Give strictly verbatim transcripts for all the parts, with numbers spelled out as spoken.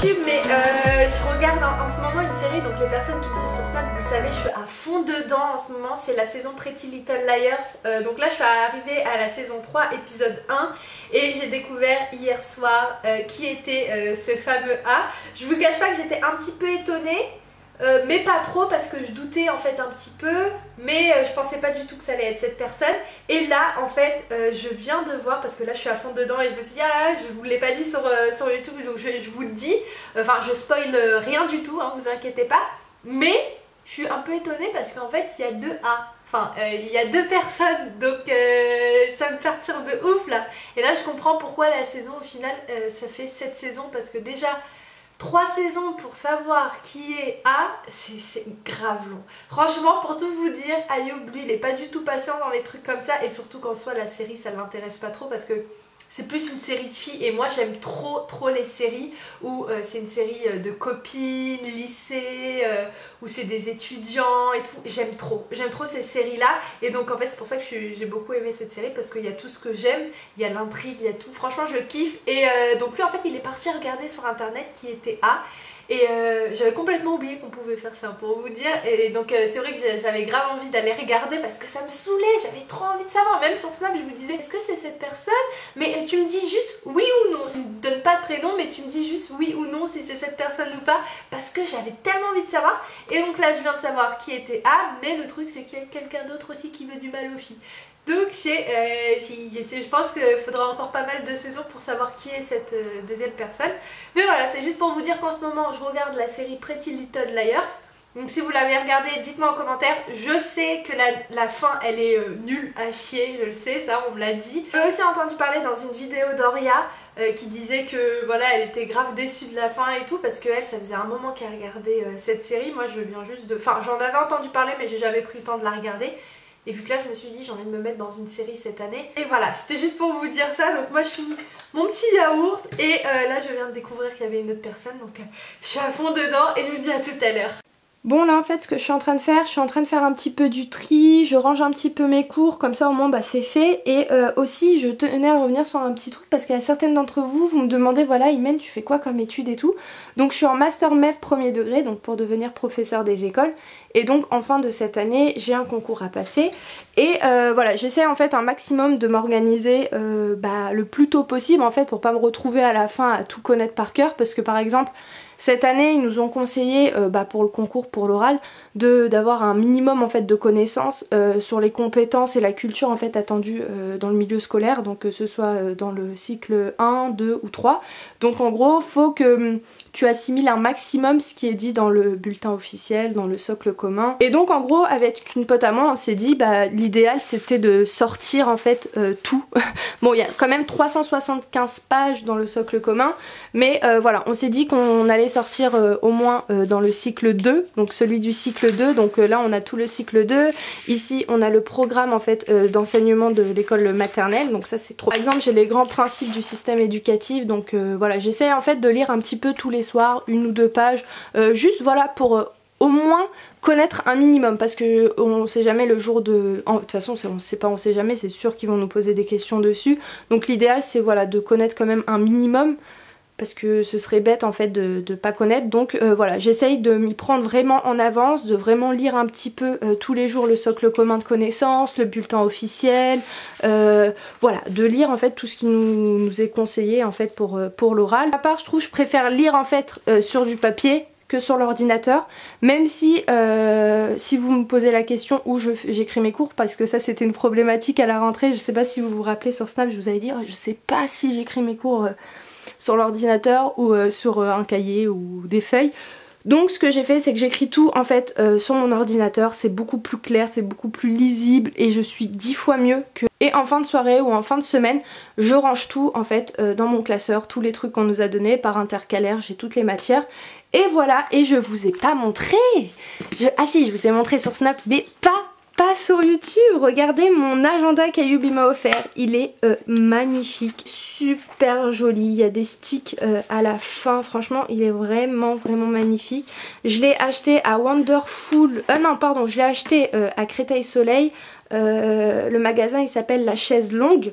YouTube, mais euh, je regarde en, en ce moment une série, donc les personnes qui me suivent sur Snap, vous le savez, je suis à fond dedans en ce moment, c'est la saison Pretty Little Liars. Euh, donc là je suis arrivée à la saison trois, épisode un, et j'ai découvert hier soir euh, qui était euh, ce fameux A. Je vous cache pas que j'étais un petit peu étonnée. Euh, mais pas trop parce que je doutais en fait un petit peu, mais euh, je pensais pas du tout que ça allait être cette personne. Et là en fait euh, je viens de voir, parce que là je suis à fond dedans et je me suis dit ah là je vous l'ai pas dit sur, euh, sur YouTube, donc je, je vous le dis. Enfin je spoil rien du tout, hein, vous inquiétez pas. Mais je suis un peu étonnée parce qu'en fait il y a deux A. Enfin, euh, il y a deux personnes, donc euh, ça me perturbe de ouf là. Et là je comprends pourquoi la saison au final euh, ça fait sept saisons, parce que déjà trois saisons pour savoir qui est A, c'est grave long. Franchement, pour tout vous dire, Ayoub, lui, il est pas du tout patient dans les trucs comme ça. Et surtout qu'en soi, la série, ça l'intéresse pas trop parce que c'est plus une série de filles. Et moi, j'aime trop, trop les séries où euh, c'est une série de copines, lycée, euh, où c'est des étudiants et tout. J'aime trop. J'aime trop ces séries-là. Et donc, en fait, c'est pour ça que j'ai beaucoup aimé cette série, parce qu'il y a tout ce que j'aime. Il y a l'intrigue, il y a tout. Franchement, je kiffe. Et euh, donc, lui, en fait, il est parti regarder sur Internet qui était A. Et euh, j'avais complètement oublié qu'on pouvait faire ça, pour vous dire. Et donc euh, c'est vrai que j'avais grave envie d'aller regarder parce que ça me saoulait, j'avais trop envie de savoir. Même sur Snap je me disais, est-ce que c'est cette personne? Mais tu me dis juste oui ou non. Tu me donnes pas de prénom, mais tu me dis juste oui ou non si c'est cette personne ou pas, parce que j'avais tellement envie de savoir. Et donc là je viens de savoir qui était A, mais le truc c'est qu'il y a quelqu'un d'autre aussi qui veut du mal aux filles. Donc c'est, euh, si, je pense qu'il faudra encore pas mal de saisons pour savoir qui est cette euh, deuxième personne. Mais voilà, c'est juste pour vous dire qu'en ce moment je regarde la série Pretty Little Liars. Donc si vous l'avez regardée, dites-moi en commentaire. Je sais que la, la fin elle est euh, nulle à chier, je le sais, ça on me l'a dit. J'ai aussi entendu parler dans une vidéo d'Oria euh, qui disait que voilà, elle était grave déçue de la fin et tout, parce que elle, ça faisait un moment qu'elle regardait euh, cette série. Moi je viens juste de... Enfin j'en avais entendu parler mais j'ai jamais pris le temps de la regarder. Et vu que là je me suis dit j'ai envie de me mettre dans une série cette année. Et voilà, c'était juste pour vous dire ça. Donc moi je suis mon petit yaourt. Et euh, là je viens de découvrir qu'il y avait une autre personne. Donc euh, je suis à fond dedans et je vous dis à tout à l'heure. Bon là en fait ce que je suis en train de faire, je suis en train de faire un petit peu du tri, je range un petit peu mes cours, comme ça au moins bah, c'est fait. Et euh, aussi je tenais à revenir sur un petit truc parce qu'il y a certaines d'entre vous, vous me demandez voilà Imen tu fais quoi comme études et tout. Donc je suis en master M E F premier degré, donc pour devenir professeur des écoles. Et donc en fin de cette année j'ai un concours à passer. Et euh, voilà, j'essaie en fait un maximum de m'organiser euh, bah, le plus tôt possible en fait pour pas me retrouver à la fin à tout connaître par cœur. Parce que par exemple cette année ils nous ont conseillé euh, bah, pour le concours, pour l'oral, d'avoir un minimum en fait de connaissances euh, sur les compétences et la culture en fait attendue euh, dans le milieu scolaire, donc que ce soit euh, dans le cycle un, deux ou trois. Donc en gros faut que tu assimiles un maximum ce qui est dit dans le bulletin officiel, dans le socle commun. Et donc en gros avec une pote à moi on s'est dit bah l'idéal c'était de sortir en fait euh, tout. Bon il y a quand même trois cent soixante-quinze pages dans le socle commun, mais euh, voilà on s'est dit qu'on allait sortir euh, au moins euh, dans le cycle deux, donc celui du cycle deux. Donc euh, là on a tout le cycle deux, ici on a le programme en fait euh, d'enseignement de l'école maternelle, donc ça c'est trop. Par exemple j'ai les grands principes du système éducatif, donc euh, voilà j'essaie en fait de lire un petit peu tous les soirs, une ou deux pages, euh, juste voilà pour euh, au moins connaître un minimum, parce que on sait jamais le jour de... En, de toute façon on sait pas, on sait jamais, c'est sûr qu'ils vont nous poser des questions dessus, donc l'idéal c'est voilà de connaître quand même un minimum, parce que ce serait bête en fait de ne pas connaître. Donc euh, voilà, j'essaye de m'y prendre vraiment en avance, de vraiment lire un petit peu euh, tous les jours le socle commun de connaissances, le bulletin officiel, euh, voilà, de lire en fait tout ce qui nous, nous est conseillé en fait pour, euh, pour l'oral. À part je trouve je préfère lire en fait euh, sur du papier que sur l'ordinateur, même si euh, si vous me posez la question où j'écris mes cours, parce que ça c'était une problématique à la rentrée, je sais pas si vous vous rappelez sur Snap, je vous avais dit oh, je sais pas si j'écris mes cours euh, sur l'ordinateur ou euh, sur euh, un cahier ou des feuilles. Donc ce que j'ai fait c'est que j'écris tout en fait euh, sur mon ordinateur, c'est beaucoup plus clair, c'est beaucoup plus lisible et je suis dix fois mieux que... Et en fin de soirée ou en fin de semaine, je range tout en fait euh, dans mon classeur, tous les trucs qu'on nous a donnés par intercalaire, j'ai toutes les matières. Et voilà, et je vous ai pas montré je... Ah si, je vous ai montré sur Snap, mais pas pas sur YouTube. Regardez mon agenda qu'Ayoub m'a offert, il est euh, magnifique, super joli, il y a des sticks euh, à la fin, franchement il est vraiment vraiment magnifique. Je l'ai acheté à Wonderful, euh, non pardon, je l'ai acheté euh, à Créteil Soleil. Euh, le magasin il s'appelle La Chaise Longue.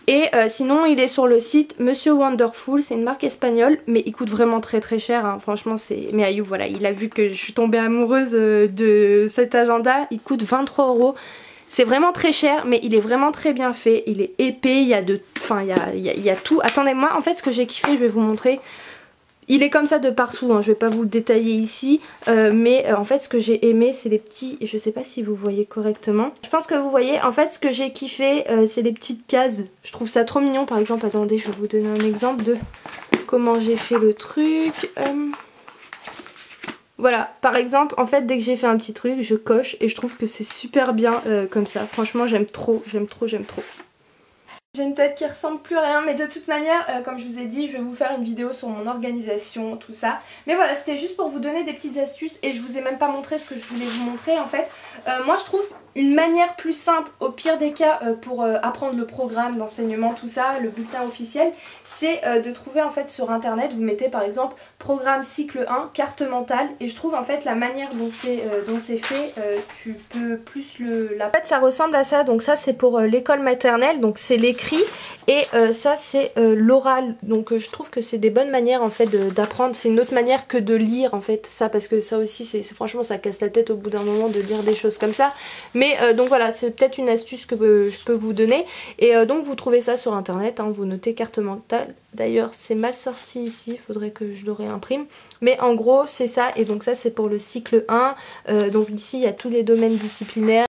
Et euh, sinon il est sur le site Monsieur Wonderful, c'est une marque espagnole mais il coûte vraiment très très cher hein. Franchement c'est... Mais Ayoub voilà, il a vu que je suis tombée amoureuse de cet agenda, il coûte vingt-trois euros. C'est vraiment très cher mais il est vraiment très bien fait, il est épais, il y a de... Enfin il y a, il y a, il y a tout. Attendez moi en fait ce que j'ai kiffé je vais vous montrer. Il est comme ça de partout, hein. Je vais pas vous le détailler ici, euh, mais euh, en fait ce que j'ai aimé c'est les petits, et je sais pas si vous voyez correctement. Je pense que vous voyez, en fait ce que j'ai kiffé euh, c'est les petites cases. Je trouve ça trop mignon, par exemple, attendez je vais vous donner un exemple de comment j'ai fait le truc. Euh... Voilà, par exemple, en fait dès que j'ai fait un petit truc je coche et je trouve que c'est super bien euh, comme ça. Franchement j'aime trop, j'aime trop, j'aime trop. J'ai une tête qui ressemble plus à rien mais de toute manière euh, comme je vous ai dit je vais vous faire une vidéo sur mon organisation, tout ça. Mais voilà c'était juste pour vous donner des petites astuces et je vous ai même pas montré ce que je voulais vous montrer en fait. Euh, moi je trouve une manière plus simple au pire des cas euh, pour euh, apprendre le programme d'enseignement, tout ça, le bulletin officiel, c'est euh, de trouver en fait sur internet, vous mettez par exemple programme cycle un, carte mentale et je trouve en fait la manière dont c'est euh, dont c'est fait, euh, tu peux plus le... La... En fait ça ressemble à ça, donc ça c'est pour euh, l'école maternelle, donc c'est l'écrit et euh, ça c'est euh, l'oral, donc euh, je trouve que c'est des bonnes manières en fait d'apprendre, c'est une autre manière que de lire en fait ça, parce que ça aussi c'est franchement ça casse la tête au bout d'un moment de lire des choses comme ça. Mais euh, donc voilà, c'est peut-être une astuce que euh, je peux vous donner. Et euh, donc vous trouvez ça sur internet, hein, vous notez carte mentale. D'ailleurs c'est mal sorti ici, il faudrait que je le réimprime. Mais en gros c'est ça, et donc ça c'est pour le cycle un. Euh, donc ici il y a tous les domaines disciplinaires.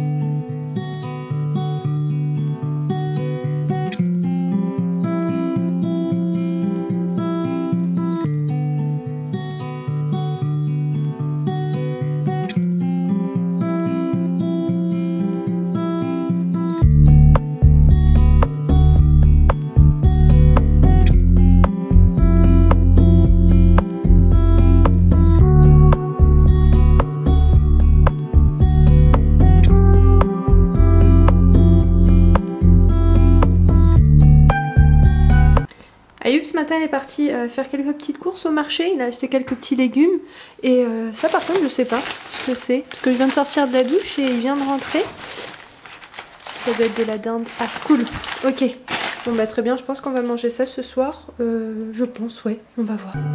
Ayoub ce matin est parti euh, faire quelques petites courses au marché, il a acheté quelques petits légumes et euh, ça par contre je sais pas ce que c'est parce que je viens de sortir de la douche et il vient de rentrer. Ça doit être de la dinde. Ah cool, ok. Bon bah très bien, je pense qu'on va manger ça ce soir, euh, je pense ouais, on va voir.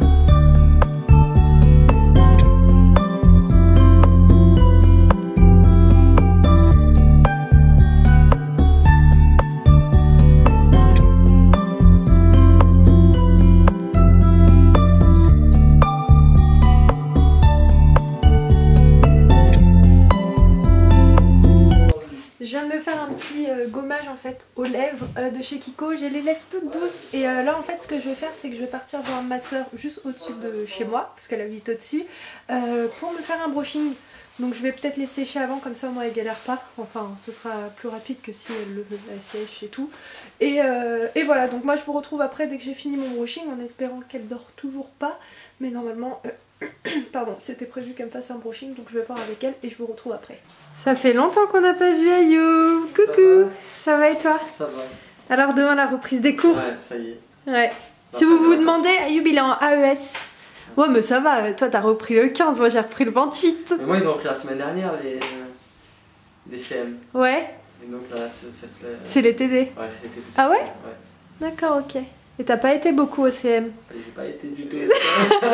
Je viens de me faire un petit euh, gommage en fait aux lèvres euh, de chez Kiko. J'ai les lèvres toutes douces et euh, là en fait ce que je vais faire c'est que je vais partir voir ma soeur juste au-dessus de chez moi parce qu'elle habite au-dessus euh, pour me faire un brushing. Donc je vais peut-être les sécher avant, comme ça au moins elle galère pas. Enfin ce sera plus rapide que si elle le elle sèche et tout. Et, euh, et voilà, donc moi je vous retrouve après dès que j'ai fini mon brushing en espérant qu'elle dort toujours pas. Mais normalement... Euh, pardon, c'était prévu qu'elle me fasse un brushing, donc je vais voir avec elle et je vous retrouve après. Ça fait longtemps qu'on n'a pas vu Ayoub. Coucou. Ça va. Ça va et toi? Ça va. Alors demain la reprise des cours. Ouais, ça y est. Ouais. Si vous vous demandez, Ayoub il est en A E S. Ouais mais ça va, toi t'as repris le quinze, moi j'ai repris le vingt-huit. Mais moi ils ont repris la semaine dernière les, les C M. Ouais. Et donc là c'est... C'est les T D. Ouais c'est les T D. Ah ouais? Ouais. D'accord, ok. Et t'as pas été beaucoup au C M? J'ai pas été du tout au C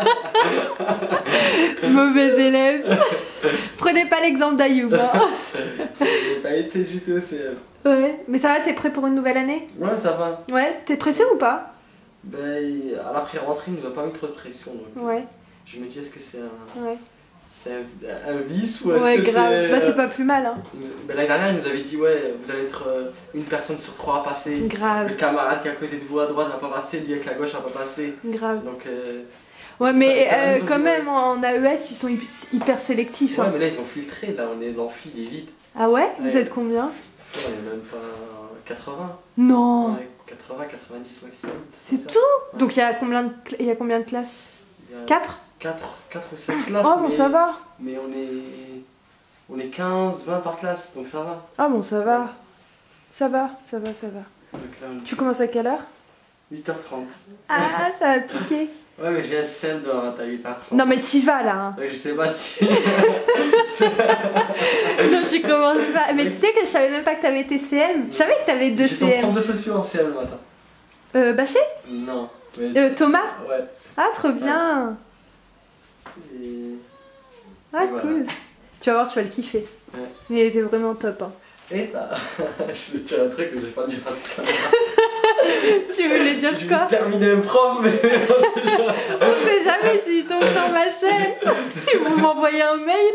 M. Mauvais élève. Prenez pas l'exemple d'Ayoub. Hein. J'ai pas été du tout au C M. Ouais, mais ça va, t'es prêt pour une nouvelle année? Ouais, ça va. Ouais, t'es pressé ou pas? Ben, à l'après-rentrée, ils nous ont pas mis trop de pression. Donc ouais. Je me dis, est-ce que c'est un... Ouais. C'est un, un vice ou est-ce ouais, que c'est... grave. Bah c'est pas plus mal hein. Ben, l'année dernière, ils nous avaient dit, ouais, vous allez être euh, une personne sur trois à passer. Grave. Le camarade qui est à côté de vous à droite va pas passer, lui avec la gauche va pas passer. Grave. Donc... Euh, ouais mais ça, ça euh, quand même en A E S ils sont hyper sélectifs. Ouais hein. mais là ils ont filtré, là on est l'amphi, il est vide. Ah ouais, ouais. Vous ouais. êtes combien? Ouais, on est même pas quatre-vingts. Non. Ouais, quatre-vingts quatre-vingt-dix maximum. C'est tout ouais. Donc il y a combien de, il y a combien de classes? quatre quatre ou cinq classes. Oh bon mais, ça va. Mais on est on est quinze vingt par classe, donc ça va. Ah bon ça va. Ça va, ça va, ça va. Donc là, on... Tu commences à quelle heure? huit heures trente. Ah ça va piquer. Ouais mais j'ai un C M demain à huit heures trente. Non mais t'y vas là hein. Ouais, je sais pas si... Non tu tu commences pas. Mais tu sais que je savais même pas que t'avais tes C M. Je savais que t'avais deux C J'étais en M. prof de sociaux en C M le matin. Euh, Bachet Non. Mais... euh, Thomas Ouais. Ah, trop bien. Et... Ah, Et voilà. cool. Tu vas voir, tu vas le kiffer. Ouais. Mais il était vraiment top. Hein. Et t'as... je vais te dire un truc que j'ai pas dû passer quand même. Tu voulais dire Je quoi? vais terminer un prof, mais on sait jamais. On sait jamais s'ils tombent sur ma chaîne. Ils vont m'envoyer un mail.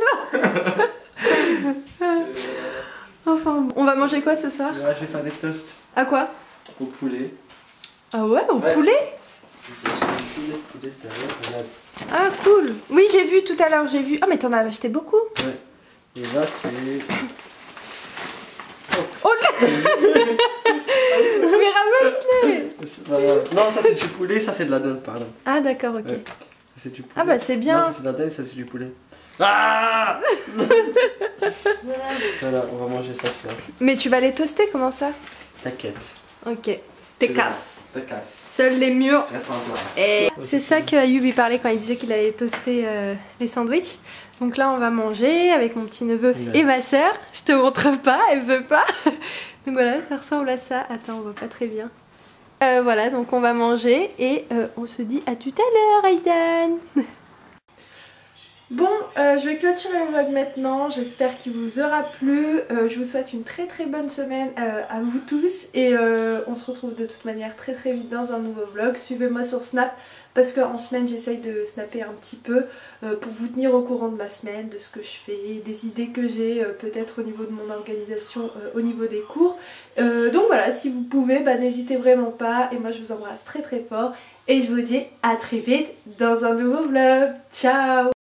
Enfin, bon. On va manger quoi ce soir? Là, je vais faire des toasts À quoi? au poulet. Ah ouais, au Ouais. poulet? J'ai acheté du poulet, poulet tout à l'heure, regarde. Ah cool. Oui, j'ai vu tout à l'heure, j'ai vu. Ah mais t'en as acheté beaucoup. Ouais. Et là, c'est... Oh là. Mais ramasse-les. c'est pas grave. Non, ça c'est du poulet, ça c'est de la dinde, pardon. Ah d'accord, ok. Ouais. Ça c'est du poulet. Ah bah c'est bien. Non, ça c'est de la dinde, ça c'est du poulet. Ah Voilà, on va manger ça ce soir. Mais tu vas les toaster, comment ça? T'inquiète. Ok. T'es casse. T'es casse. Seuls les murs. Reste en place. Et c'est ça que Ayoub il parlait quand il disait qu'il allait toaster euh, les sandwichs. Donc là on va manger avec mon petit neveu Ouais. et ma soeur. Je te montre pas, elle veut pas. Donc voilà, ça ressemble à ça. Attends, on voit pas très bien. Euh, voilà, donc on va manger et euh, on se dit à tout à l'heure, Aïdan. Bon, euh, je vais clôturer le vlog maintenant, j'espère qu'il vous aura plu, euh, je vous souhaite une très très bonne semaine euh, à vous tous et euh, on se retrouve de toute manière très très vite dans un nouveau vlog. Suivez-moi sur Snap parce qu'en semaine j'essaye de snapper un petit peu euh, pour vous tenir au courant de ma semaine, de ce que je fais, des idées que j'ai euh, peut-être au niveau de mon organisation, euh, au niveau des cours. Euh, donc voilà, si vous pouvez, bah, n'hésitez vraiment pas et moi je vous embrasse très très fort et je vous dis à très vite dans un nouveau vlog. Ciao!